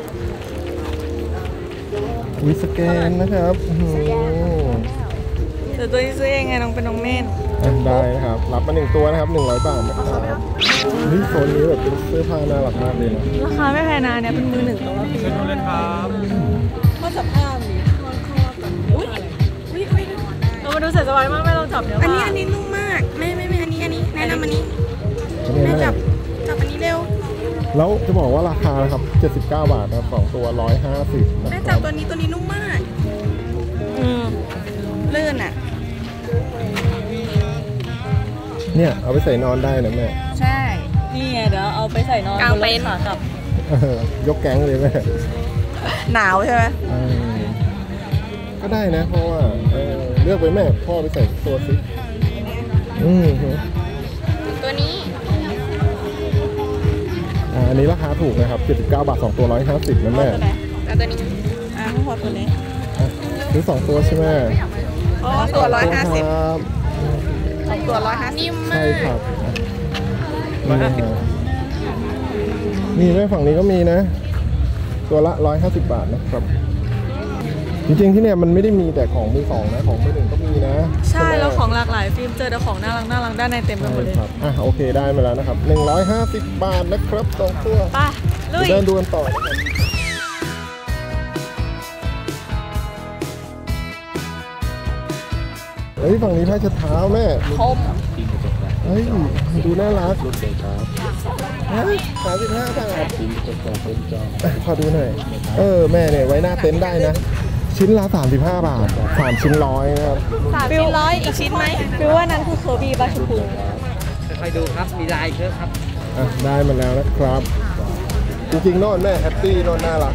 มีสแกนนะครับอื้อหือแต่ตัวนี้ซื้อเองไงน้องเป็นน้องเม่นได้นะครับ รับมา1 ตัวนะครับ100 บาทนะครับนี่โซนนี้แบบเป็นเสื้อผ้าน่ารักมากเลยนะราคาไม่แพงนะเนี่ยเป็นมือ 1ตัวละเชิญดูเลยครับข้อจับผ้ามีอุ้ยเรามาดูใส่สบายมากไม่ต้องจับเดี๋ยวอันนี้นุ่มมากไม่อันนี้แนะนำอันนี้แม่จับอันนี้เร็วแล้วจะบอกว่าราคานะครับ79 บาทนะครับ2 ตัว150นะแม่คจัรับบ ตัวนี้นุ่มมาก ลื่นอ่ะเนี่ยเอาไปใส่นอนได้นะแม่ใช่นี่ไงเดี๋ยวเอาไปใส่นอนกางบนรเต็ถนท์ขากลับยกแก๊งเลยแม่หนาวใช่ไหมก็ได้นะ เพราะว่าเลือกไปแม่พ่อไปใส่ตัวสิอืมตัวนี้อันนี้ราคาถูกนะครับ79 บาท2 ตัว150นะแม่แล้วตัวนี้ไม่พอตัวนี้ซื้อ2 ตัวใช่ไหมอ๋อตัวค 150 รับตัว150นิ่มมาใช่กครับนี่แม่ฝั่งนี้ก็มีนะ ตัวละ150 บาทนะครับจริงๆที่เนี่ยมันไม่ได้มีแต่ของมือสองนะของมือหนึ่งก็มีนะใช่แล้วของหลากหลายฟิล์มเจอแต่ของน่ารักด้านในเต็มไปหมดเลยครับโอเคได้มาแล้วนะครับ150 บาทนะครับ2ตัวไปลุยเดินดูกันต่อนะครับเฮ้ยฝั่งนี้ผ้าเช็ดเท้าแม่คมเฮ้ยดูน่ารัก35 บาทขอดูหน่อยแม่เนี่ยไว้หน้าเต็นท์ได้นะ ชิ้นละ35 บาท3 ชิ้นร้อยนะครับ 3 ชิ้นร้อยอีกชิ้นไหมฟิลว่านั้นคือเคอร์บี้ปลาชมพูค่อยๆดูครับ มีลายเยอะครับได้มาแล้วนะครับ จริงๆโน่นแม่แฮปปี้โน่นน่ารัก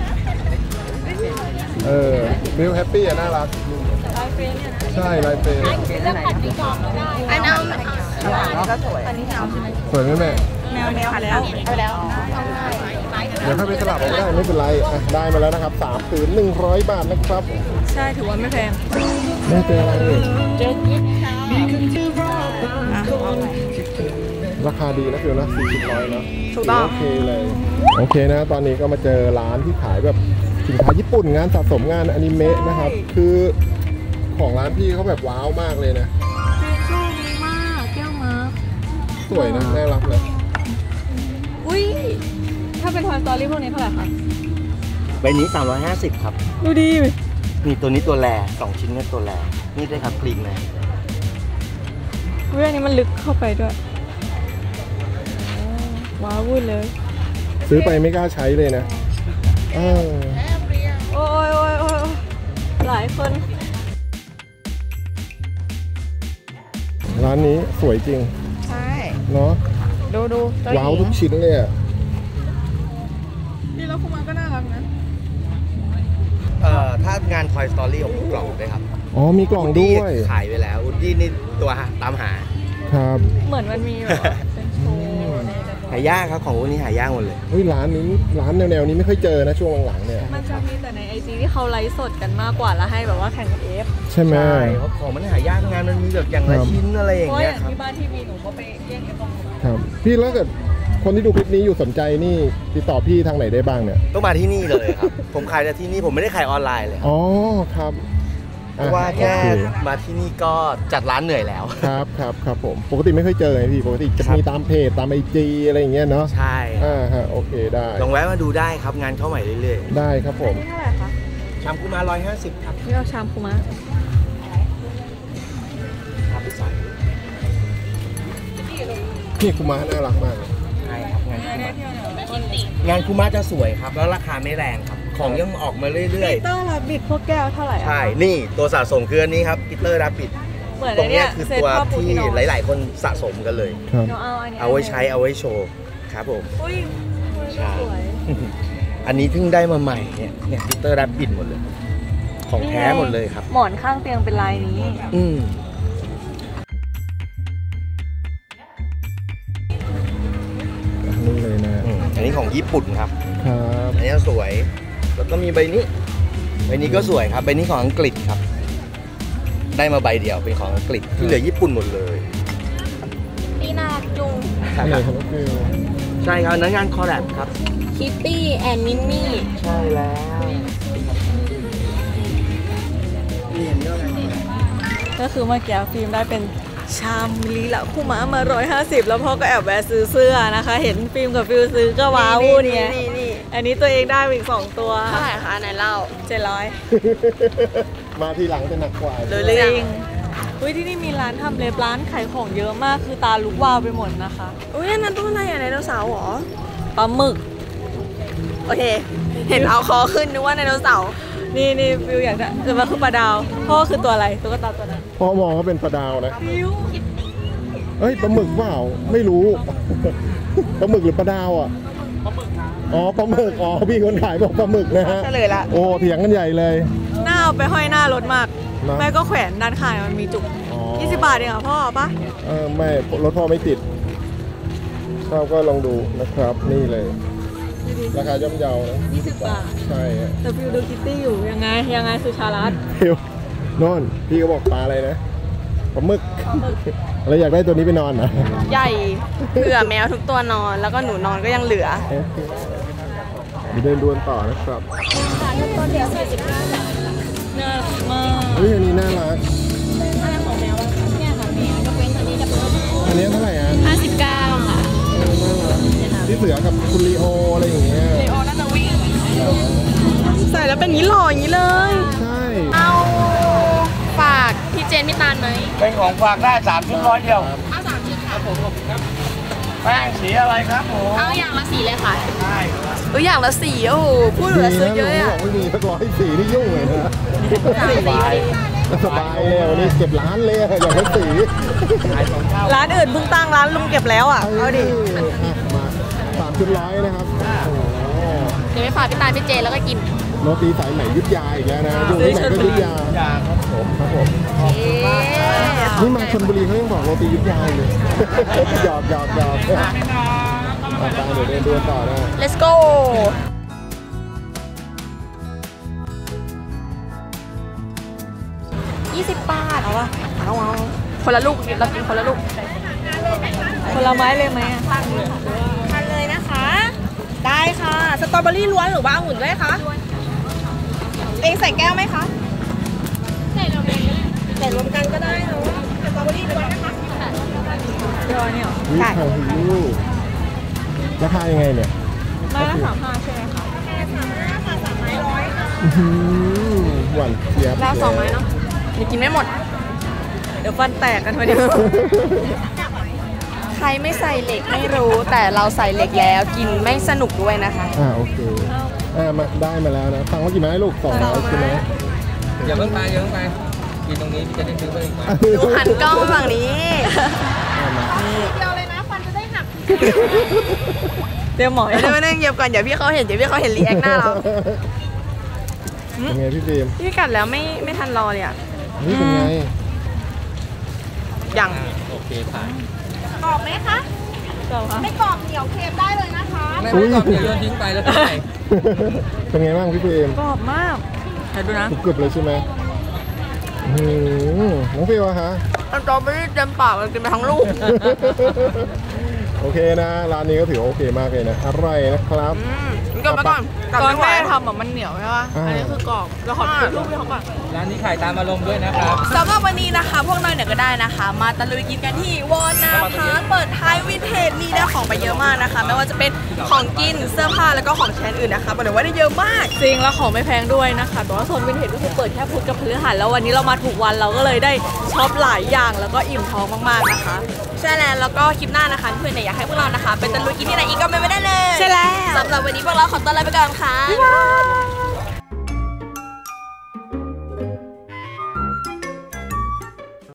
บิลแฮปปี้น่ารักใช่ลายเฟรมอันเอาก็สวยสวยไหมแม่แมวแล้วเอาแล้วเดี๋ยวถ้าไปสลับเอาก็ได้ไม่เป็นไรได้มาแล้วนะครับ3 ผืน100 บาทนะครับใช่ถือว่าไม่แพงไม่เจออะไรเลยเจอกิ๊กค่ะราคาดีนะคือนะ40 ร้อยนะถูกต้องโอเคเลยโอเคนะตอนนี้ก็มาเจอร้านที่ขายแบบสินค้าญี่ปุ่นงานสะสมงานอนิเมะนะครับคือของร้านพี่เขาแบบว้าวมากเลยนะชอบดีมากแก้วมาร์คสวยนะน่ารักนะอุ้ยถ้าเป็น Toy Story พวกนี้เท่าไหร่คะใบนี้350ครับดูดีนี่ตัวนี้ตัวแร2 ชิ้นนี่ตัวแรนี่ได้ครับกลิ่นนะอุ้ยอันนี้มันลึกเข้าไปด้วยว้าววุ่นเลยซื้อไปไม่กล้าใช้เลยนะโอ้ยหลายคนร้านนี้สวยจริงใช่เนาะดูว้าวทุกชิ้นเลยอ่ะนี่แล้วคุณมาก็น่ารักนะถ้างาน Toy Story ของกล่องด้วยครับอ๋อมีกล่องด้วยขายไปแล้วอุดดี้นี่ตัวตามหาครับเหมือนมันมีแบบว่าเป็นโชว์อะไรแบบหายากครับของพวกนี้หายากหมดเลยเฮ้ยร้านแนวนี้ไม่ค่อยเจอนะช่วงหลังๆเนี่ยมันจะมีแต่ใน IG ที่เขาไลฟ์สดกันมากกว่าแล้วให้แบบว่าแข่งกับ F ใช่ไหมใช่เพราะของมันหายากงานมันมีแบบอย่างละชิ้นอะไรอเพย่างราะอเงี้ยย่างครับที่บ้านที่มีหนูก็ไปแย่งกันตรงนู้นครับพี่แล้วเกิดคนที่ดูคลิปนี้อยู่สนใจนี่ติดต่อพี่ทางไหนได้บ้างเนี่ยต้องมาที่นี่เลยครับ ผมขายแต่ที่นี่ผมไม่ได้ขายออนไลน์เลยครับอ๋อครับเพราะว่าแค่โอเคมาที่นี่ก็จัดร้านเหนื่อยแล้วครับผมปกติไม่ค่อยเจอไงพี่ปกติจะมีตามเพจตามIGอะไรอย่างเงี้ยเนาะใช่โอเคได้ลองแวะมาดูได้ครับงานเข้าใหม่เรื่อยได้ครับผมนี่เท่าไหร่คะๆชามกุมา150ครับนี่เอาชามคุมะครับไปใส่นี่คุมาน่ารักมากเลยใช่ครับงานคุมาจะสวยครับแล้วราคาไม่แรงครับของยังออกมาเรื่อยเตอร์รับบิดพวกแก้วเท่าไหร่ๆอะใช่นี่ตัวสะสมคืออันนี้ครับกิตเตอร์รับปิดเหมือนตรไอ้งเนี่เนี้ยยคือเซ็ตตัวพ่อปู่ที่ที่นอนหลายๆ คนสะสมกันเลยครับหนูเอาอันนี้เอาไว้ใช้เอาไว้โชว์ครับผมอุ้ยใช่สวยอันนี้เพิ่งได้มาใหม่เนี่ยกิตเตอร์รับปิดหมดเลย ของแท้หมดเลยครับหมอนข้างเตียงเป็นลายนี้นี่เลยนะอันนี้ของญี่ปุ่นครับครับอันนี้สวย แล้วก็มีใบนี้ก็สวยครับใบนี้ของอังกฤษครับ ได้มาใบเดียวเป็นของอังกฤษที่เหลือญี่ปุ่นหมดเลยนี่น่ารักจุงอันไหนครับฟิลใช่ครับอันนั้นงานคอร์แรปครับคิตตี้แอนด์มินนี่ใช่แล้วก็คือเมื่อกี้ฟิล์มได้เป็นชามลีละคุมะมา150แล้วพ่อก็แอบแวะซื้อเสื้อนะคะ เห็นฟิล์มกับฟิลซื้อก็ว้าวเนี่ยนี่อันนี้ตัวเองได้อีก2ตัวเท่าไหร่คะไหนเล่า 700 มาทีหลังจะหนักกว่าเลยจริงอุ้ยที่นี่มีร้านทำเล็บร้านขายของเยอะมากคือตาลุกวาวไปหมดนะคะอุ้ยอันนั้นตัวอะไรอะไดโนเสาร์เหรอปลาหมึกโอเค เห็นเอาคอขึ้นนึกว่าไดโนเสาร์นี่ฟิลอยากจะมันคือปลาดาวพ่อคือตัวอะไรตุ๊กตาตัวนั้นพ่อมองว่าเป็นปลาดาวนะฟิลเอ้ยปลาหมึกเปล่าไม่รู้ ปลาหมึกหรือปลาดาวอ่ะอ๋อปลาหมึกอ๋อพี่คนขายบอกปลาหมึกนะฮะเฉลยละโอ้เถียงกันใหญ่เลยหน้าเอาไปห้อยหน้ารถมากนะแม่ก็แขวนด้านข้างมันมีจุกอ๋อ 20 บาทเองเหรอพ่อปะไม่รถพ่อไม่ติดชอบก็ลองดูนะครับนี่เลย ราคาย่อมเยานะ 20 บาทใช่ฮะแต่ฟิลดูคิตตี้อยู่ยังไงคือชาลัดเดี๋ยวโน่นพี่ก็บอกปลาอะไรนะปลาหมึกแล้วอยากได้ตัวนี้ไปนอนนะใหญ่เผื่อแมวทุกตัวนอน แล้วก็หนูนอนก็ยังเหลือมีเดินดวนต่อนะครับค่ะเริ่มต้นเดี๋ยว49 บาทน่ารักมากเฮ้ยอันนี้น่ารักอะไรของแมวอะคะเนี่ยค่ะแมวยกเว้นตัวนี้ดับเบิลอันนี้เท่าไหร่อ่ะ 59 ค่ะน่ารักพี่เสือกับคุณลีโออะไรอย่างเงี้ยเลโอน่าจะวิ่งใส่แล้วเป็นอย่างนี้หล่ออย่างนี้เลยใช่เอาฝากพี่เจนพี่ตาลไหมเป็นของฝากได้3 ชุด100 เดียวเอา3ชิ้นค่ะแป้งสีอะไรครับผมเอาอย่างละสีเลยค่ะได้ครับอย่างละสีโอ้โหพูดเหลือซื้อเยอะดีนะอะบอกไม่มีสัก104นี่ยุ่งเลยนะสบายสบายเลยวันนี้เก็บร้านเลยอะอย่างละสีขาย2 เท่าร้านอื่นเพิ่งตั้งร้านลุงเก็บแล้วอ่ะเอาดิมา3 ชุด100นะครับโอ้โหเดี๋ยวไปฝากพี่ตาลพี่เจนแล้วก็กินโรตีสายไหมยุทธยาอีกแล้วนะอยู่ที่ไหนก็ยุทธยาอย่างครับผมครับผม นี่มาชลบุรีเขายังบอกโรตียุทธยาอยู่ หยอกตามเดี๋ยวเดินดวนต่อนะ let's go 20 บาทเอาวะเอาคนละลูกเรากินคนละลูกคนละไม้เลยไหมอ่ะทานเลยนะคะ ได้ค่ะสตรอเบอรี่ล้วนหรือว่าองุ่นด้วยคะเองใส่แก้วไหมคะใส่รวมกันก็ได้เนาะสตรอเบอรี่ล้วนนะคะเดี๋ยวนี่หรอนี่ทางฮิวราคายังไงเนี่ยไม้ละ35ใช่ไหมคะ35ค่ะ3ไม้100ค่ะอื้อหือหวานเจี๊ยบแล้ว2ไม้เนาะเดี๋ยวกินไม่หมด เดี๋ยวฟันแตกกันทีเดียวใครไม่ใส่เหล็กไม่รู้ แต่เราใส่เหล็กแล้วกินไม่สนุกด้วยนะคะโอเคมาได้มาแล้วนะฟังว่ากี่ไม้ลูก200ใช่ไหมอย่าเพิ่งไปอย่าเพิ่งไปกินตรงนี้พี่จะได้ซื้อไปอีกไหมดูหันกล้องฝั่งนี้เดียวเลยนะฟันจะได้หักเดี๋ยวหมอเดี๋ยวไม่ได้เงียบก่อนเดี๋ยวพี่เขาเห็นรีแอคหน้าเราเป็นไงพี่ฟิล์มพี่กัดแล้วไม่ทันรอเลยอ่ะนี่เป็นไงยังโอเคผ่านกรอบไหมคะ ไม่กรอบเหนียวเค็มได้เลยนะคะไม่กรอบเดี๋ยวโยนทิ้งไปแล้วก็ไปเป็นไงบ้างพี่ฟิล์มกรอบมากเดี๋ยวดูนะกรุบๆเลยใช่ไหมน้องฟิล์มอะคะสตรอเบอรี่เต็มปากเลยกินไปทั้งลูกโอเคนะร้านนี้ก็ถือว่าโอเคมากเลยนะอร่อยนะครับกลับมาก่อนตอนแม่ทำมันเหนียวใช่ปะอ่าอันนี้คือกรอบแล้วขอดูรูปพี่เขาก่อนร้านนี้ขายตามอารมณ์ด้วยนะครับสำหรับวันนี้นะคะ พวกเราเนี่ยก็ได้นะคะ มาตะลุยกินกันที่วอนาพาร์คเปิดท้ายวินเทจมีได้ของไปเยอะมากนะคะ ไม่ว่าจะเป็นของกินเสื้อผ้าแล้วก็ของใช้อื่นนะคะบอกเลยว่าได้เยอะมากจริงแล้วของไม่แพงด้วยนะคะแต่ว่าโซนวินเทจก็คือเปิดแค่พุธกับพฤหัสแล้ววันนี้เรามาถูกวันเราก็เลยได้ช็อปหลายอย่างแล้วก็อิ่มท้องมากๆนะคะใช่แล้วก็คลิปหน้านะคะเพื่อนเนี่ยอยากให้พวกเรานะคะเป็นตะลุยกินที่ไหนอีกก็ไม่ได้เลยใช่แล้วสำหรับวันนี้พวกเราขอตัวลาไปก่อนค่ะบ๊ายบาย